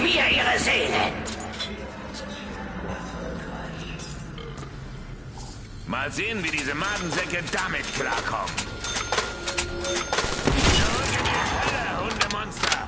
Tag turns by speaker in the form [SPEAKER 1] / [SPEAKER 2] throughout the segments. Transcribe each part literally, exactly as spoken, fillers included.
[SPEAKER 1] wir ihre Seelen.
[SPEAKER 2] Mal sehen, wie diese Madensäcke damit klarkommen. Zurück in die Hölle, Hundemonster!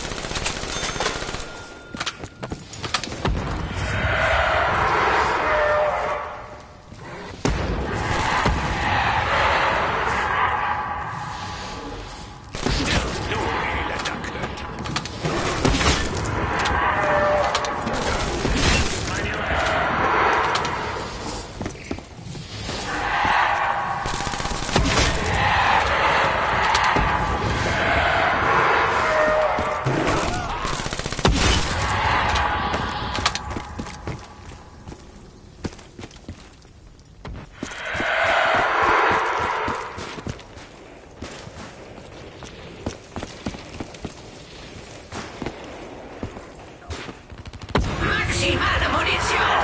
[SPEAKER 1] Maximale Munition!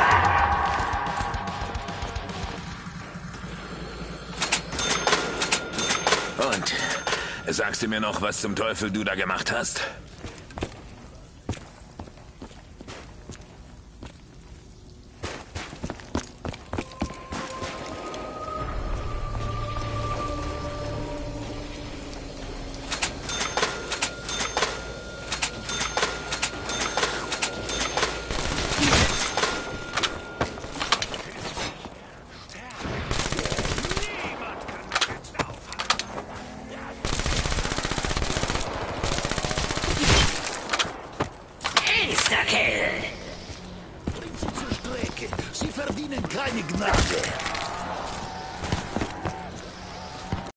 [SPEAKER 2] Und, sagst du mir noch, was zum Teufel du da gemacht hast?
[SPEAKER 1] Insta-Kill!
[SPEAKER 3] Bringt sie zur Strecke. Sie verdienen keine Gnade.